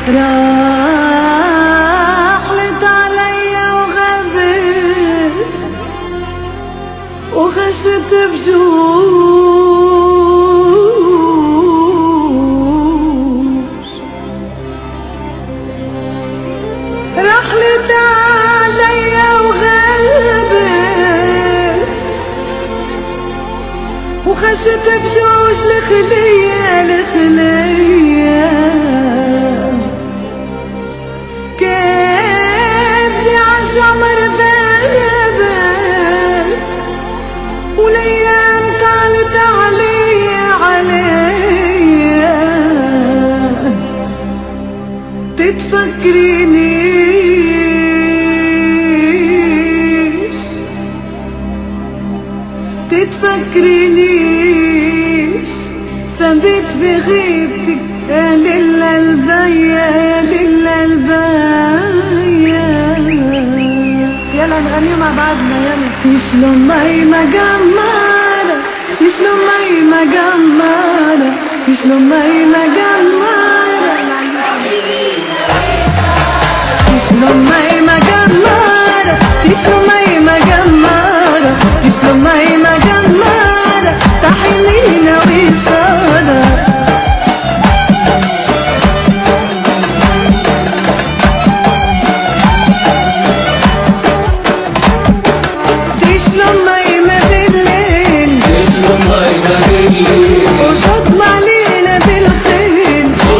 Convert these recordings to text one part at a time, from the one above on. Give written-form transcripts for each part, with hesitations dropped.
راحلت عليا وغابت وخست بجوش. رحلت عليا وغابت وخست بجوج لخلية لخلية. كبدي عالجمر ذابت والايام طالت عليا عليا. تتفكرينيش ثبت في غيبتك يا ليلة الباية يا ليلة الباية. يلا نغني مع بعضنا يلا. تشلون مي مجمرة تشلون مي مجمرة تشلون مي مجمرة تشلون مي مجمرة تشلون مي مجمرة تشلون مي مجمرة طحينينا وصالة. تشلون مي ما بالليل تشلون مي ما بالليل وصدمة علينا بالخيل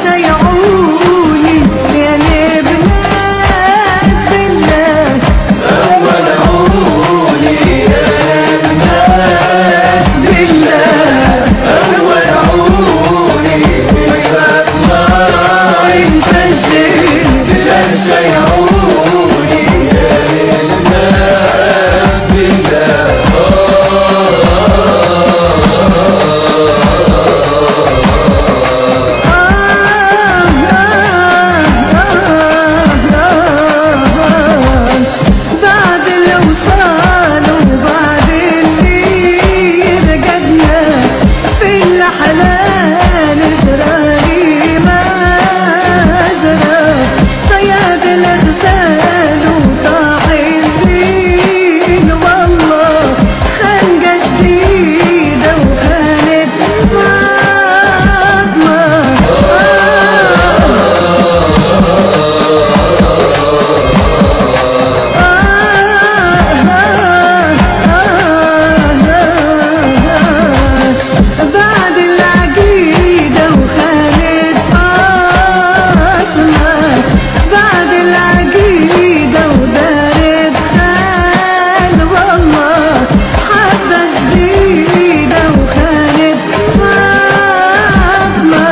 شيعوني يا لبنان بالله ولعوني يا لبنان بالله ولعوني بمطلع الفجر لا شيعوني يا لبنان بالله بعد الوصال وبعد اللي رقدنا في الحلال جرالي ما جرى صياد الغزال وطاح الليل والله خنقة جديدة وخانت فاطمة بعد العقيدة وخانت فاطمة بعد العقيدة ودارت خال والله حبة جديدة وخانت فاطمة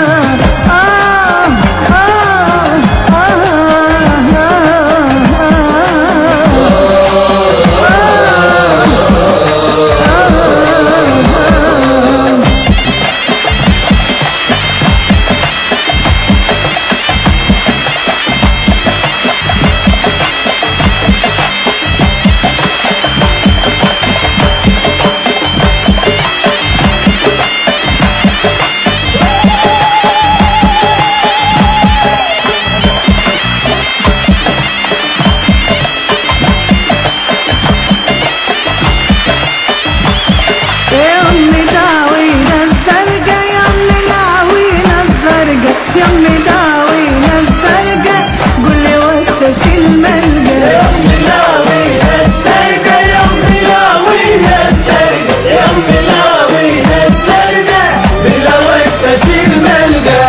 يا أمي العوينة الزرقا يا أمي العوينة الزرقا يا أمي العوينة الزرقا قولي وقتش الملقا يا أمي العوينة الزرقا يا أمي العوينة الزرقا يا أمي العوينة الزرقا بلا وقتش الملقا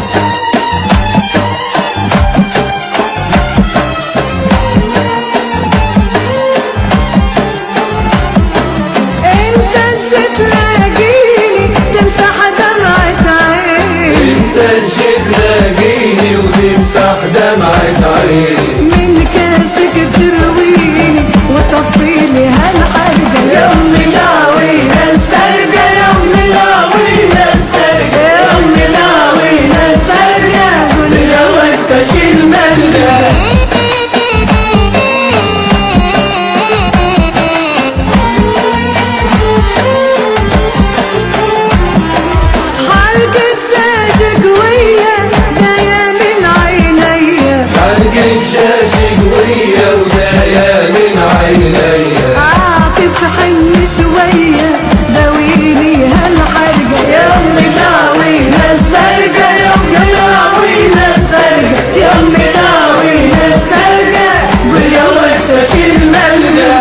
انت جيت تلاقيني تمسح دمعة عيني انت جيت تلاقيني وتمسح دمعة عيني من كاسك ترويني وتطفيلي هالحرقة يا أمي العوينة الزرقا يا أمي العوينة الزرقا يا أمي العوينة الزرقا قولي بلا وقتش الملقا حرقة دجاج قوية داية من عينيا حرقة شاش قوية وداية من عيني أعطف حن شوية داويني هالحرقة يا أمي العوينة الزرقا يا أمي العوينة الزرقا يا أمي العوينة الزرقا قولي وقتش الملقا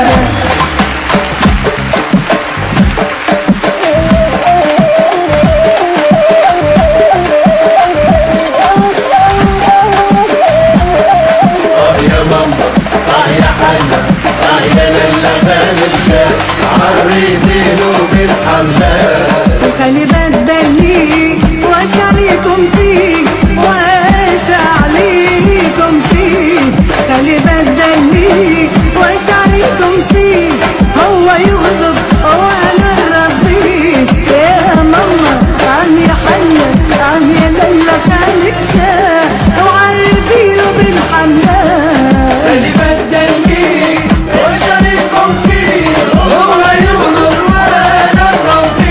يا ماما يا حنا يا للا خالد شاف عريتينه بالحملات وخلي بدلني واش عليكم فيه واش عليكم فيه خلي بدلني واش عليكم فيه هو يغضب وانا نربيه يا ماما يا حنا يا للا خالك شاف وعربيله بالحملات خلي بدلني وش عليكم فيه هو يغدر وانا الرفيق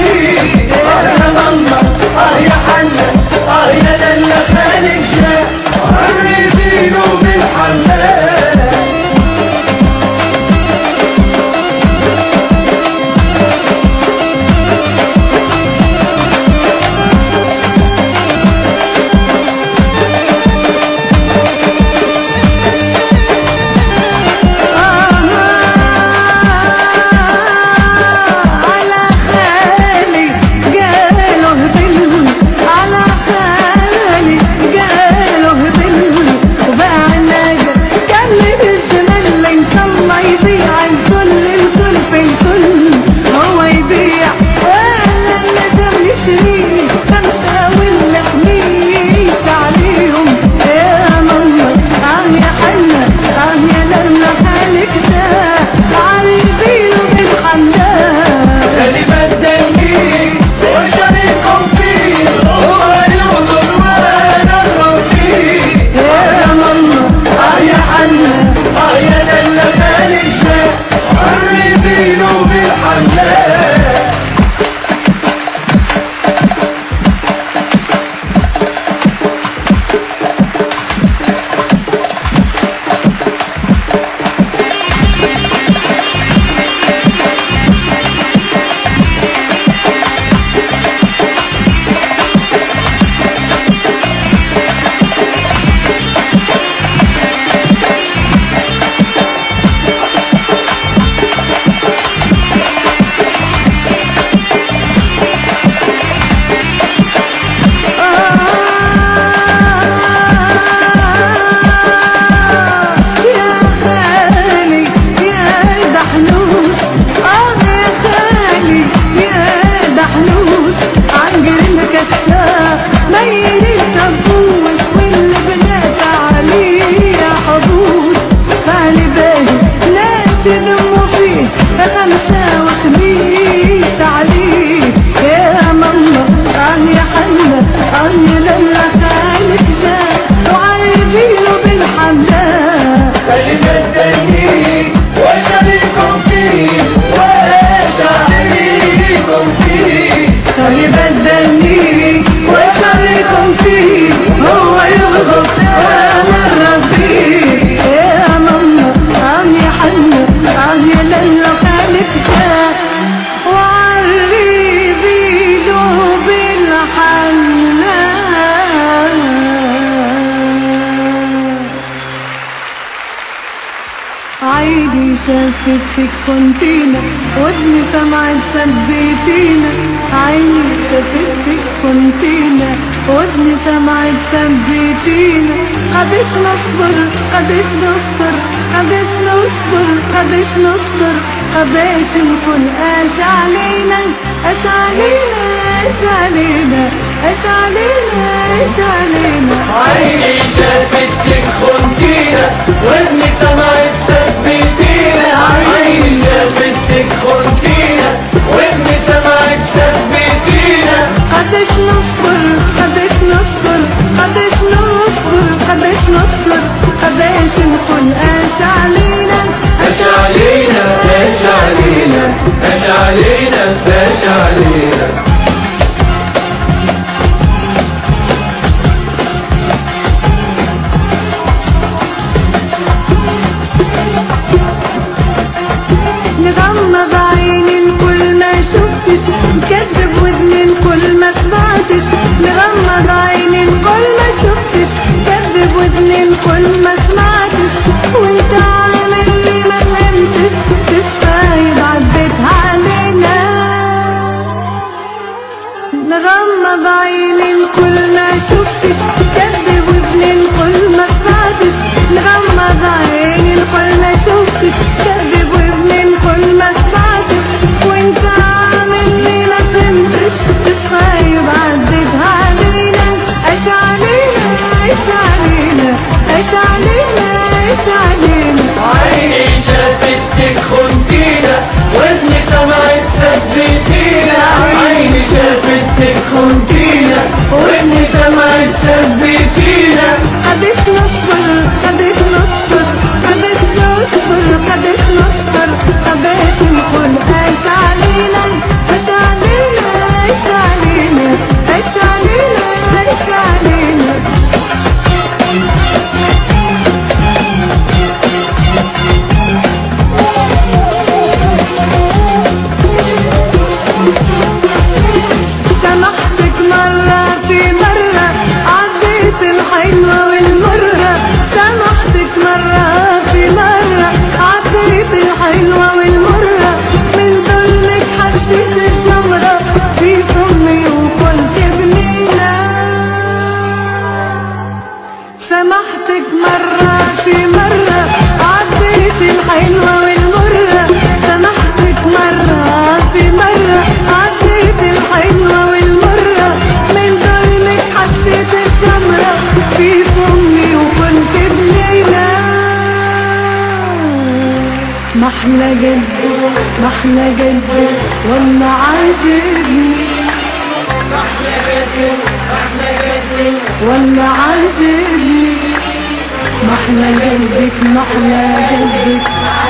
عيني شافتك خنتينا ودني سمعت ثبتينا، عيني شافتك خنتينا ودني سمعت ثبتينا. قديش نصبر قديش نستر قديش نصبر قديش نستر قديش نكون اش علينا اش علينا اش علينا اش علينا اش علينا. عيني شافتك خنتينا ودني سمعت ثبتينا، عيني شافتك خنتينا ودني سمعت ثبتينا. قديش نصبر قديش نستر قديش نصبر قديش نستر قديش نكون اش علينا اش علينا اش علينا اش علينا اش علينا. نغمض عيني كل ما شفتش، نكذب ودني كل ما سمعتش. نغمض عيني كل ما شفتش، نكذب ودني كل ما سمعتش. وانت عامل لي ما فهمتش، تسخايب عديت علينا. نغمض عيني كل ما شفتش، نكذب ودني كل ما سمعتش. نغمض عيني كل ما شفتش، نكذب ودني كل ما سمعتش. وانت عامل لي ما فهمتش، تسخايب عديت علينا. اش علينا اش علينا اش علينا اش علينا. عيني شافتك خنتينا ودني سمعت ثبتينا، عيني شافتك خنتينا ودني سمعت ثبتينا. قديش نصبر قديش نستر قديش نصبر قديش نستر قديش نكون اش علينا اش علينا اش علينا اش علينا اش علينا. سامحتك مرة في مرة عديت الحلوة والمرة. سامحتك مرة في مرة عديت الحلوة والمرة. من ظلمك حسيت الجمرة في فمي وقلت بنينا. سامحتك مرة في مرة عديت الحلوة والمرة. سامحتك مرة في مرة عديت الحلوة والمرة. من ظلمك حسيت الجمرة في فمي وقلت بنينا. محلى قلبي محلى قلبي والله عاجبني. محلى قلبي محلى قلبي والله عاجبني. محلى قلبك محلى قلبك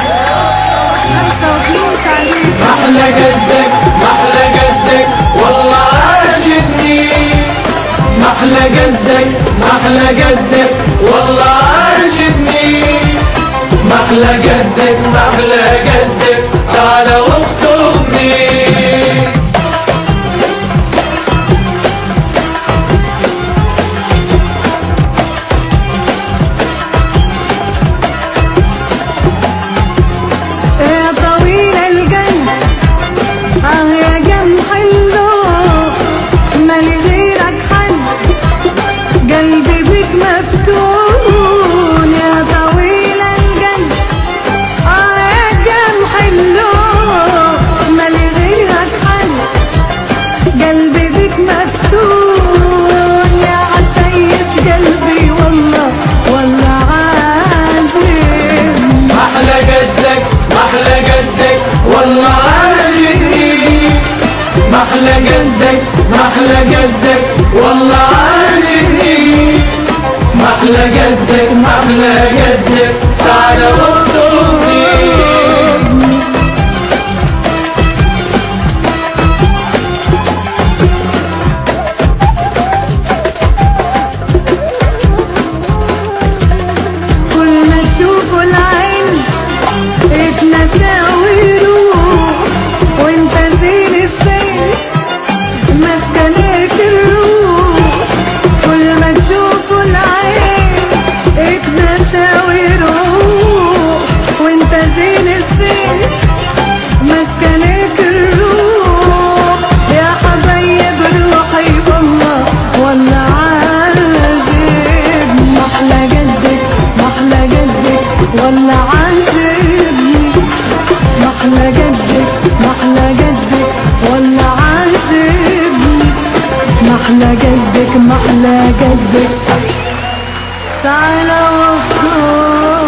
محلى قدك محلى قدك والله عاجبني. محلى قدك محلى قدك والله عاجبني. محلى قدك محلى قدك تعال واخطبني. يا طويل الجنة يا جم حلو مالي غيرك حد قلبي بك مفتون. يا طويل الجنة يا جم حلو مالي غيرك حد قلبي بك مفتون. يا عسيس قلبي والله والله عاجب. محلى قدك محلى قدك والله عاجبني. محلى قدك محلى قدك والله عاجبني. محلى قدك محلى قدك تعال واخطبني. كل ما تشوفه العين اتنسى ويروح. وانت زين الزين مسكنك الروح. كل ما تشوفه العين اتنسى ويروح. ولا عاجبني؟ محلى جدك محلى جدك ولا عاجبني؟ محلى جدك محلى جدك. تعالى وافكر